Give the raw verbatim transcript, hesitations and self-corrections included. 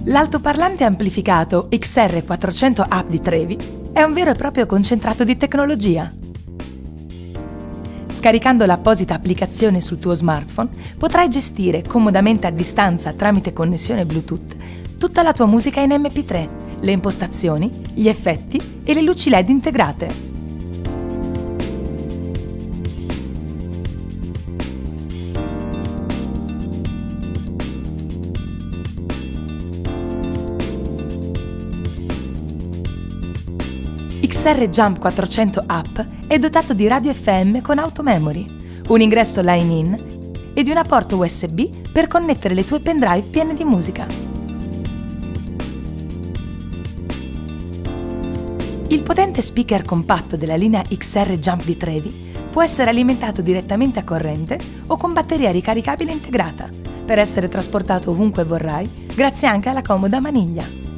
L'altoparlante amplificato X R quattrocento Up di Trevi è un vero e proprio concentrato di tecnologia. Scaricando l'apposita applicazione sul tuo smartphone, potrai gestire comodamente a distanza tramite connessione Bluetooth tutta la tua musica in M P tre, le impostazioni, gli effetti e le luci L E D integrate. X R Jump quattrocento Up è dotato di radio F M con automemory, un ingresso line-in e di una porta U S B per connettere le tue pendrive piene di musica. Il potente speaker compatto della linea X R Jump di Trevi può essere alimentato direttamente a corrente o con batteria ricaricabile integrata, per essere trasportato ovunque vorrai, grazie anche alla comoda maniglia.